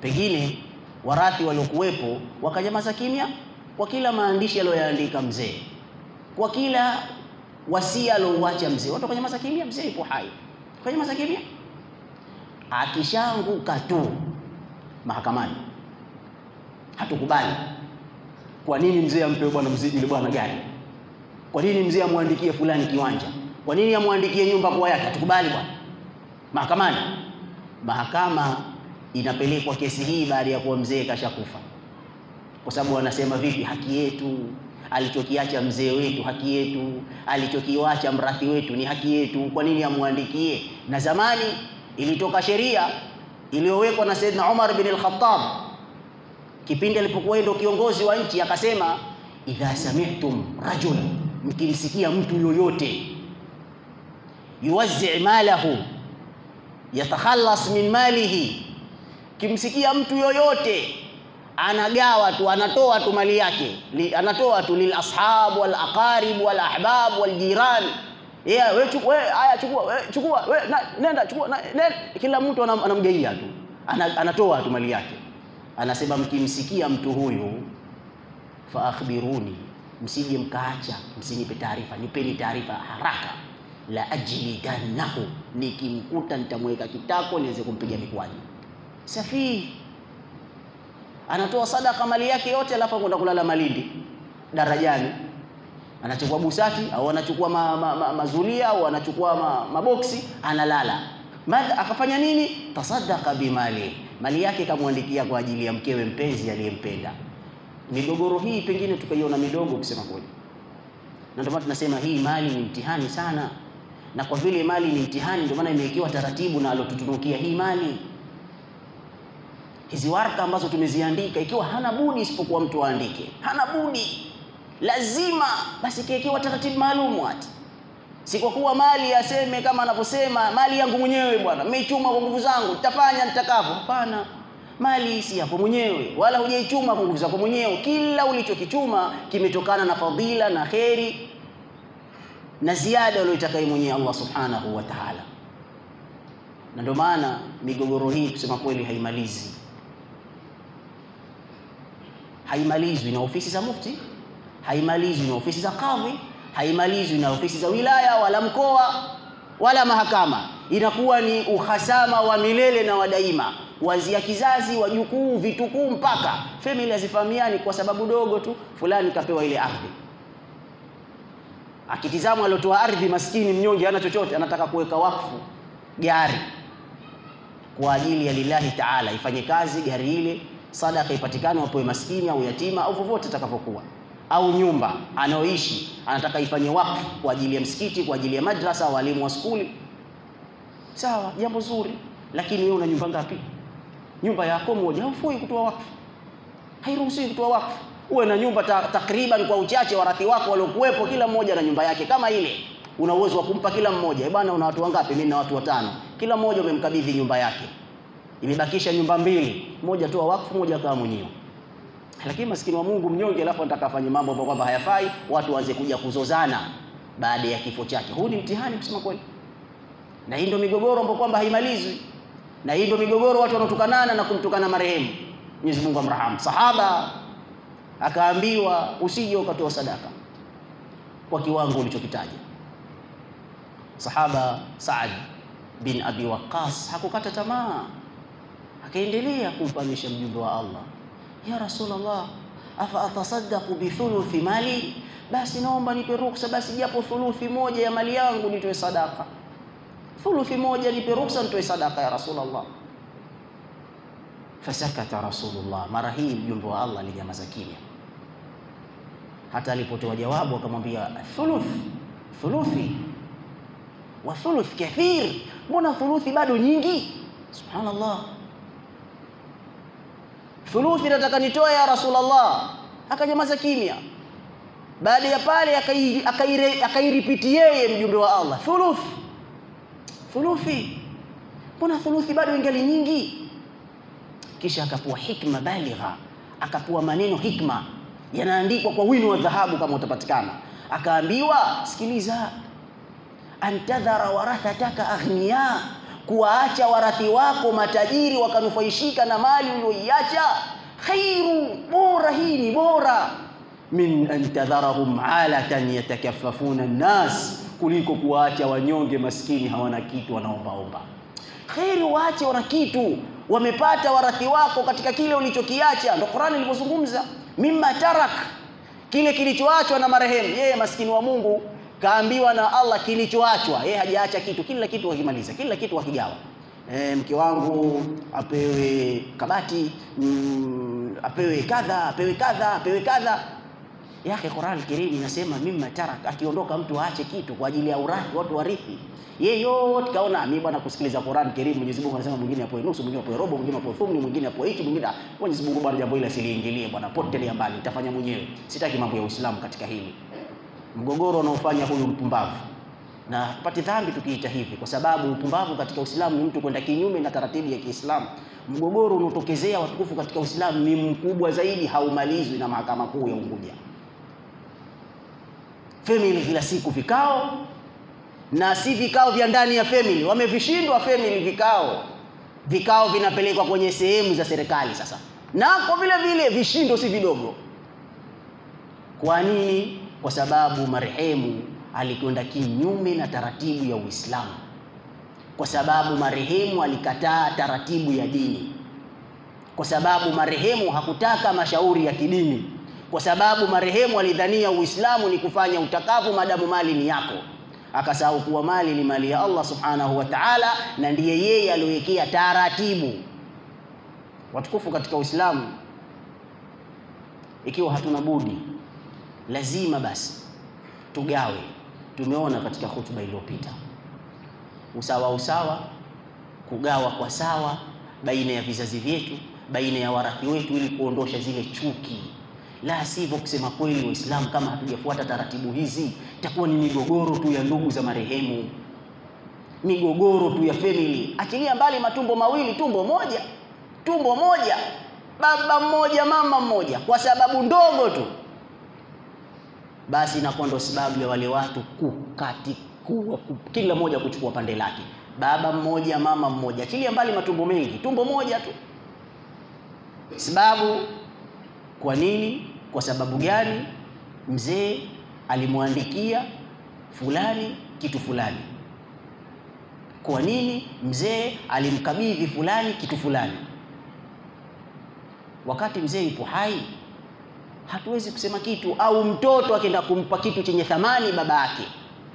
Pengine warathi waliokuwepo wakanyamaza kimya kwa kila maandishi aliyoyaandika mzee, kwa kila wasia aliouacha mzee, watu wakanyamaza kimya. Mzee yupo hai, wakanyamaza kimya. Akishaanguka tu mahakamani, hatukubali. Kwa nini mzee ampe bwana mzee yule bwana gari? Kwa nini mzee amwandikie fulani kiwanja? Kwa nini amwandikie nyumba kwa yake? Hatukubali bwana. Mahakamani, mahakama inapelekwa kesi hii baada ya kuwa mzee kashakufa, kwa sababu wanasema vipi, haki yetu, alichokiacha mzee wetu haki yetu, alichokiacha mrathi wetu ni haki yetu, kwa nini amwandikie? Na zamani ilitoka sheria iliyowekwa na Saidna Umar bin al-Khattab kipindi alipokuwa ndio kiongozi wa nchi, akasema idha sami'tum rajul, mkimsikia mtu yoyote yuwazzi' malahu yatakhallas min malihi, kimsikia mtu yoyote anagawa tu, anatoa tu mali yake, anatoa tu lil ashab wal aqarib wal ahbab wal jiran, wewe chukua, haya chukua, wewe nenda chukua, kila mtu anamgaia tu, anatoa tu mali yake. Anasema mkimsikia mtu huyu fa akhbiruni, msije mkaacha, msinipe taarifa, nipeni taarifa haraka. La ajlidannahu, nikimkuta nitamweka kitako niweze kumpiga mikwani. Safi anatoa sadaka mali yake yote, alafu kwenda kulala Malindi darajani, anachukua busati au anachukua mazulia au anachukua maboksi, analala. Madha akafanya nini? Tasaddaqa bimali, mali yake kamwandikia kwa ajili ya mkewe mpenzi aliyempenda. Migogoro hii pengine tukaiona midogo kusema kweli, na ndio maana tunasema hii mali ni mtihani sana, na kwa vile mali ni mtihani ndio maana imewekewa taratibu na alotutunukia hii mali. Hizi waraka ambazo tumeziandika, ikiwa hana budi isipokuwa mtu aandike, hana budi, lazima basi kiwekewa taratibu maalum. Hata si kwa kuwa mali aseme kama anavyosema mali yangu mwenyewe bwana, nimeichuma kwa nguvu zangu, nitafanya nitakavyo. Hapana, mali si yako mwenyewe, wala hujaichuma kwa nguvu zako mwenyewe. Kila ulichokichuma kimetokana na fadhila na kheri na ziada uliyotaka mwenyewe Allah subhanahu wa ta'ala. Na ndio maana migogoro hii kusema kweli haimalizwi na ofisi za mufti, haimalizwi na ofisi za kadhi, haimalizwi na ofisi za wilaya wala mkoa wala mahakama. Inakuwa ni uhasama wa milele na wadaima, kuanzia kizazi, wajukuu, vitukuu, mpaka familia zifahamiani kwa sababu dogo tu, fulani kapewa ile ardhi. Akitizama alotoa ardhi, maskini mnyonge, hana chochote, anataka kuweka wakfu gari kwa ajili ya lillahi ta'ala, ifanye kazi gari ile, sadaka ipatikane, wapewe maskini au yatima au vovote atakavyokuwa. Au nyumba anaoishi anataka ifanye wakfu kwa ajili ya msikiti, kwa ajili ya madrasa, walimu wa skuli. Sawa, jambo zuri, lakini wewe una nyumba ngapi? Nyumba yako moja haufui kutoa wakfu, hairuhusiwi kutoa wakfu. Uwe na nyumba takriban kwa uchache warathi wako waliokuwepo, kila mmoja na nyumba yake kama ile, una uwezo wa kumpa kila mmoja. Bwana, una watu wangapi? Mimi na watu 5. Kila mmoja umemkabidhi nyumba yake, imebakisha nyumba 2, moja toa wakfu, moja kama mwenyewe. Lakini maskini wa Mungu mnyonge, alafu anataka afanye mambo ambayo kwamba hayafai, watu waanze kuja kuzozana baada ya kifo chake. Huu ni mtihani kusema kweli, na hii ndio migogoro ambayo kwamba haimalizwi, na hii ndio migogoro watu wanotukanana na kumtukana marehemu, Mwenyezi Mungu amrahamu. Sahaba akaambiwa usije ukatoa sadaka kwa kiwango ulichokitaja. Sahaba Saad bin Abi Waqqas hakukata tamaa, akaendelea kumpamisha mjumbe wa Allah, ya Rasulullah, afa atasaddaqu bi thuluthi mali, basi naomba nipe ruhusa, basi japo thuluthi moja ya mali yangu nitoe sadaka, thuluthi moja nipe ruhusa nitoe sadaka ya Rasulullah. Fasakata Rasulullah, mara hii mjumbe wa Allah alinyamaza kimya. Hata alipotoa jawabu akamwambia thuluthi wa thuluth kathir, mbona thuluthi bado nyingi? Subhanallah, thuluthi nataka nitoe ya Rasulullah. Akanyamaza kimya. Baada ya pale akairipiti yeye mjumbe wa Allah, thuluthi, mbona thuluthi bado ingali nyingi? Kisha akapewa hikma baligha, akapewa maneno hikma yanaandikwa kwa wino wa dhahabu kama utapatikana. Akaambiwa, sikiliza, antadhara warathataka aghniya kuwaacha warathi wako matajiri wakanufaishika na mali uliyoiacha, khairu, bora, hii ni bora min an tadharahum alatan yatakaffafuna an-nas, kuliko kuwaacha wanyonge maskini hawana kitu wanaombaomba. Kheri waache wana kitu, wamepata warathi wako katika kile ulichokiacha. Ndio Qur'ani ilivyozungumza, mimma tarak, kile kilichoachwa na marehemu. Yeye maskini wa Mungu kaambiwa na Allah kilichoachwa, yeye hajaacha kitu, kila kitu wakimaliza, kila kitu wakigawa. Mke wangu apewe kabati, apewe kadha, apewe kadha, apewe kadha. Yake Qur'an Karim inasema mimma tarak, akiondoka mtu aache kitu kwa ajili ya urathi, watu warithi. Yeye yote kaona mimi bwana kusikiliza Qur'an Karim, Mwenyezi Mungu anasema mwingine apoe nusu, mwingine apoe robo, mwingine apoe thumni, mwingine apoe hichi, mwingine Mwenyezi Mungu bwana jambo hili asiliingilie bwana, potelea mbali, nitafanya mwenyewe. Sitaki mambo ya Uislamu katika hili. Mgogoro unaofanya huyu mpumbavu. Na tupate dhambi tukiita hivi, kwa sababu upumbavu katika Uislamu ni mtu kwenda kinyume na taratibu ya Kiislamu. Mgogoro unaotokezea watukufu katika Uislamu ni mkubwa zaidi, haumalizwi na mahakama kuu ya Unguja. Family kila siku vikao, na si vikao vya ndani ya family, wamevishindwa family vikao. Vikao vinapelekwa kwenye sehemu za serikali sasa, na kwa vile vile vishindo si vidogo. Kwa nini? Kwa sababu marehemu alikwenda kinyume na taratibu ya Uislamu, kwa sababu marehemu alikataa taratibu ya dini, kwa sababu marehemu hakutaka mashauri ya kidini, kwa sababu marehemu alidhania Uislamu ni kufanya utakavu madamu mali ni yako. Akasahau kuwa mali ni mali ya Allah subhanahu wa ta'ala, na ndiye yeye aliyowekea taratibu. Watukufu katika Uislamu, ikiwa hatuna budi, lazima basi tugawe. Tumeona katika hutuba iliyopita usawa, kugawa kwa sawa baina ya vizazi vyetu, baina ya warathi wetu, ili kuondosha zile chuki. La sivyo, kusema kweli, Waislamu kama hatujafuata taratibu hizi, itakuwa ni migogoro tu ya ndugu za marehemu, migogoro tu ya family. Achilia mbali matumbo mawili, tumbo moja, baba mmoja, mama mmoja, kwa sababu ndogo tu, basi inakuwa ndo sababu ya wale watu kila mmoja kuchukua pande lake. Baba mmoja, mama mmoja, achilia mbali matumbo mengi, tumbo moja tu. Sababu kwa nini? Kwa sababu gani? Mzee alimwandikia fulani kitu fulani. Kwa nini? Mzee alimkabidhi fulani kitu fulani. Wakati mzee yupo hai, hatuwezi kusema kitu. Au mtoto akienda kumpa kitu chenye thamani baba yake,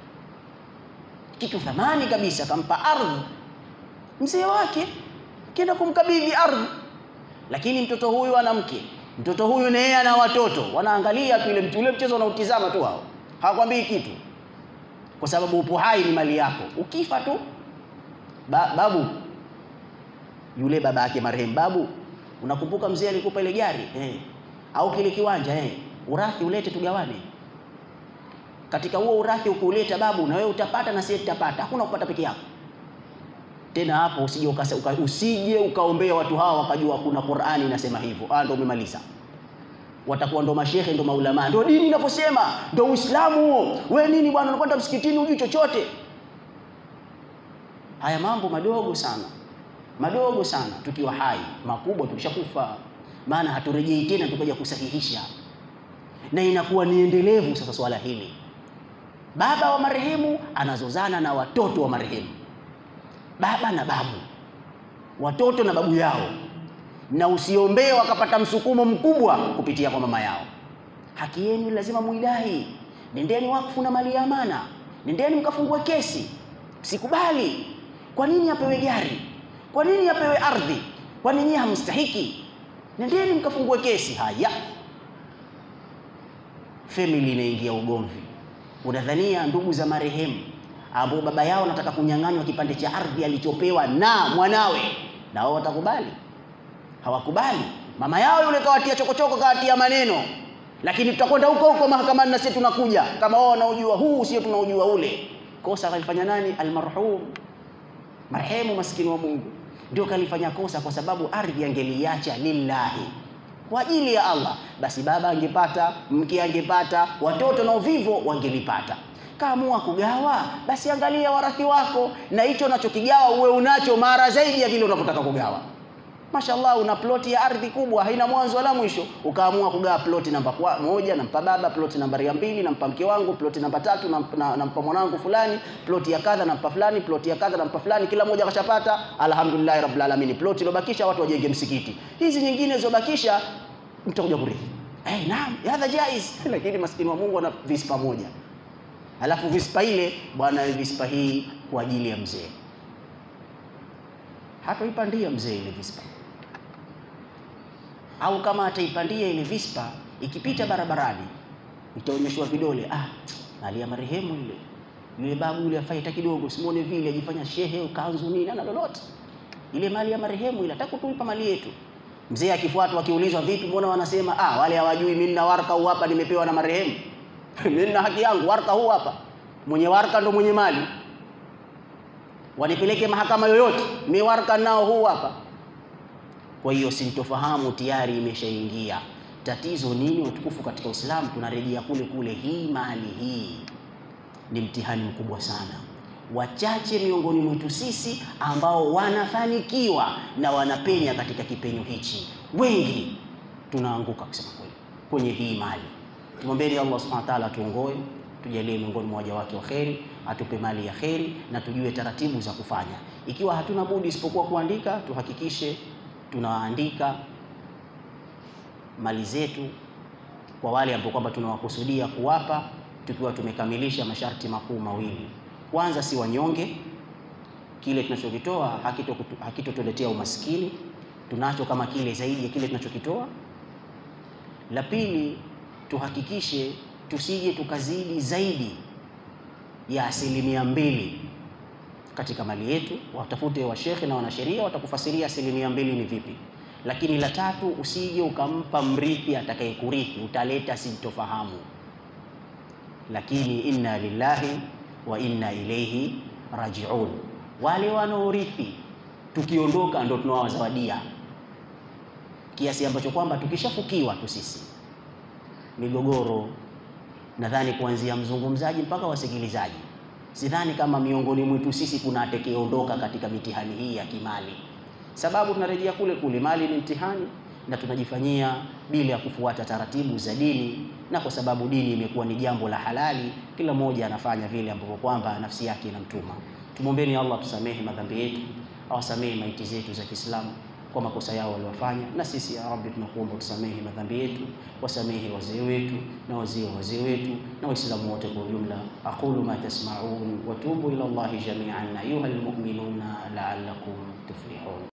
kitu thamani kabisa, kampa ardhi mzee wake, akienda kumkabidhi ardhi. Lakini mtoto huyu ana mke, mtoto huyu na yeye ana watoto, wanaangalia tu ile mchezo unautizama tu, wao hawakwambii kitu, kwa sababu upo hai, ni mali yako. Ukifa tu, babu yule baba yake marehemu, babu, unakumbuka mzee alikupa ile gari au kile kiwanja, urathi ulete tugawane. Katika huo urathi ukuleta babu, na wewe utapata na sisi tutapata, hakuna kupata peke yako. Tena hapo usije ukaombea watu hawa wakajua kuna Qur'ani inasema hivyo. Ndio umemaliza. Watakuwa ndo mashehe, ndo maulama, ndo dini inaposema, ndo Uislamu huo. Wewe nini bwana, unakwenda msikitini hujui chochote? Haya mambo madogo sana tukiwa hai, makubwa tukishakufa. Maana haturejei tena tukaja kusahihisha, na inakuwa ni endelevu. Sasa swala hili, baba wa marehemu anazozana na watoto wa marehemu, baba na babu, watoto na babu yao, na usiombee wakapata msukumo mkubwa kupitia kwa mama yao. Haki yenu lazima muidai. Nendeni wakfu na mali ya amana, nendeni mkafungue kesi. Msikubali. Kwa nini apewe gari? Kwa nini apewe ardhi? Kwa nini hamstahiki? Nendeni mkafungue kesi. Haya, family inaingia ugomvi. Unadhania ndugu za marehemu ambao baba yao anataka kunyang'anywa kipande cha ardhi alichopewa na mwanawe, na wao watakubali? Hawakubali. Mama yao yule kawatia chokochoko, kawatia maneno, lakini tutakwenda huko mahakamani na sisi tunakuja, kama wao wanaojua huu sio tunaojua ule. Kosa kalifanya nani? Almarhum, marehemu maskini wa Mungu, ndio kalifanya kosa, kwa sababu ardhi angeliacha lillahi, kwa ajili ya Allah, basi baba angepata, mke angepata, watoto na vivyo wangelipata. Kaamua kugawa, basi angalia warathi wako, na hicho unachokigawa uwe unacho mara zaidi ya vile unapotaka kugawa. Mashallah, una ploti ya ardhi kubwa haina mwanzo wala mwisho, ukaamua kugawa ploti namba 1 nampa baba, ploti namba 2 nampa mke wangu, ploti namba 3 nampa mwanangu fulani, ploti ya kadha nampa fulani, ploti ya kadha nampa fulani, kila mmoja akashapata, alhamdulillah rabbil alamin. Ploti iliyobakisha watu wajenge msikiti, hizi nyingine zilizobakisha mtakuja kurithi. Naam, hadha jaiz. Lakini maskini wa Mungu ana vispa moja, alafu vispa ile, bwana vispa hii kwa ajili ya mzee, hatoipandia mzee ile vispa, au kama ataipandia ile vispa, ikipita barabarani itaonyeshwa vidole, mali ya marehemu ile, yule babu yule afaita kidogo, simuone vile ajifanya shehe kanzu nini ana lolote, ile mali ya marehemu ile, nataka tuipa mali yetu. Mzee akifuatwa akiulizwa, vipi mbona wanasema wale hawajui mimi nina waraka huu hapa nimepewa na marehemu mimi nina haki yangu, waraka huu hapa, mwenye waraka ndo mwenye mali, wanipeleke mahakama yoyote, mimi waraka nao huu hapa. Kwa hiyo sintofahamu tayari imeshaingia. Tatizo nini? Utukufu katika Uislamu tunarejea kule kule, hii mali hii ni mtihani mkubwa sana. Wachache miongoni mwetu sisi ambao wanafanikiwa na wanapenya katika kipenyo hichi, wengi tunaanguka kusema kweli kwenye hii mali. Tumwombe Allah Subhanahu wa ta'ala tuongoe, tujalie miongoni mwa waja wake wa kheri, atupe mali ya kheri na tujue taratibu za kufanya. Ikiwa hatuna budi isipokuwa kuandika, tuhakikishe tunaandika mali zetu kwa wale ambao kwamba tunawakusudia kuwapa, tukiwa tumekamilisha masharti makuu mawili. Kwanza, si wanyonge, kile tunachokitoa hakitotuletea umaskini, tunacho kama kile zaidi ya kile tunachokitoa. La pili, tuhakikishe tusije tukazidi zaidi ya 2% katika mali yetu. Watafute wa shekhe na wanasheria watakufasiria 2% ni vipi. Lakini la tatu, usije ukampa mrithi atakayekurithi, utaleta sintofahamu. Lakini inna lillahi wa inna ilayhi raji'un. Wale wanaorithi tukiondoka ndo tunawazawadia, kiasi ambacho kwamba tukishafukiwa tu sisi migogoro, nadhani kuanzia mzungumzaji mpaka wasikilizaji, sidhani kama miongoni mwetu sisi kuna atakayeondoka katika mitihani hii ya kimali, sababu tunarejea kule kule, mali ni mtihani na tunajifanyia bila ya kufuata taratibu za dini. Na kwa sababu dini imekuwa ni jambo la halali, kila mmoja anafanya vile ambavyo kwamba nafsi yake inamtuma. Tumwombeni Allah tusamehe madhambi yetu, awasamehe maiti zetu za Kiislamu kwa makosa yao waliofanya, na sisi ya Rabbi tunakuomba tusamehe madhambi yetu, wasamehe wazee wetu na wazee wetu na Waislamu wote kwa ujumla. Aqulu ma tasma'un wa tubu ila Allah jami'an ayuha almu'minuna la'allakum tuflihun.